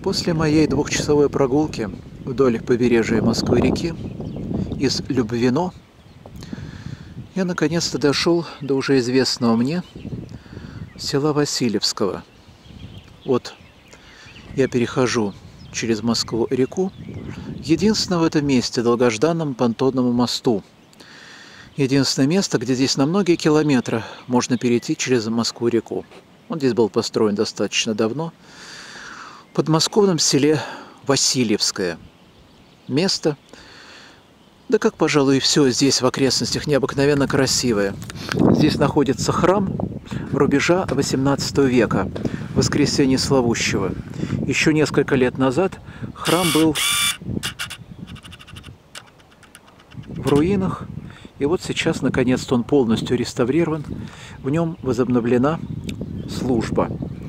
После моей двухчасовой прогулки вдоль побережья Москвы-реки из Любвино я наконец-то дошел до уже известного мне села Васильевского. Вот я перехожу через Москву-реку, единственное в этом месте долгожданному понтонному мосту. Единственное место, где здесь на многие километры можно перейти через Москву-реку. Он здесь был построен достаточно давно. В подмосковном селе Васильевское. Место, да как, пожалуй, и все здесь в окрестностях, необыкновенно красивое. Здесь находится храм рубежа XVIII века, Воскресения Славущего. Еще несколько лет назад храм был в руинах, и вот сейчас, наконец-то, он полностью реставрирован. В нем возобновлена служба.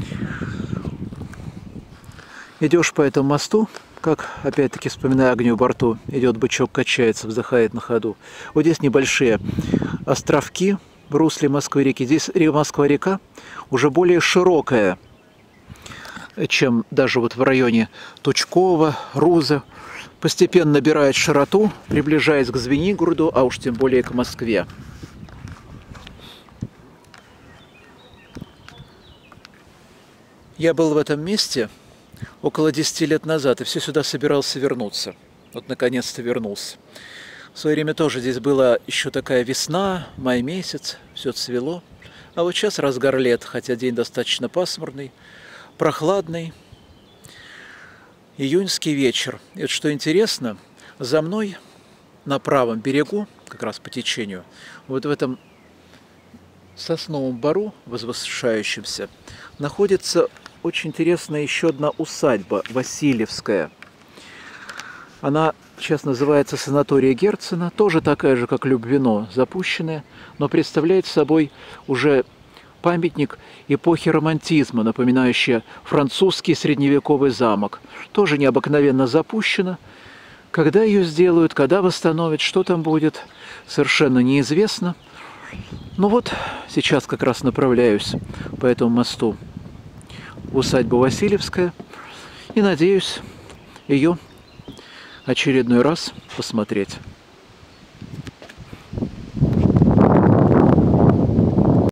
Идешь по этому мосту, как, опять-таки, вспоминая огню борту, идет бычок, качается, вздыхает на ходу. Вот здесь небольшие островки в русле Москвы-реки. Здесь Москва-река уже более широкая, чем даже вот в районе Тучкова, Руза. Постепенно набирает широту, приближаясь к Звенигороду, а уж тем более к Москве. Я был в этом месте около 10 лет назад, и все сюда собирался вернуться. Вот наконец-то вернулся. В свое время тоже здесь была еще такая весна, май месяц, все цвело. А вот сейчас разгар лет, хотя день достаточно пасмурный, прохладный. Июньский вечер. И вот что интересно, за мной на правом берегу, как раз по течению, вот в этом сосновом бору, возвышающемся, находится очень интересная еще одна усадьба Васильевская. Она сейчас называется санатория Герцена, тоже такая же, как Любвино, запущенная, но представляет собой уже памятник эпохи романтизма, напоминающий французский средневековый замок. Тоже необыкновенно запущена. Когда ее сделают, когда восстановят, что там будет, совершенно неизвестно. Ну вот, сейчас как раз направляюсь по этому мосту в усадьбу Васильевская и надеюсь ее очередной раз посмотреть.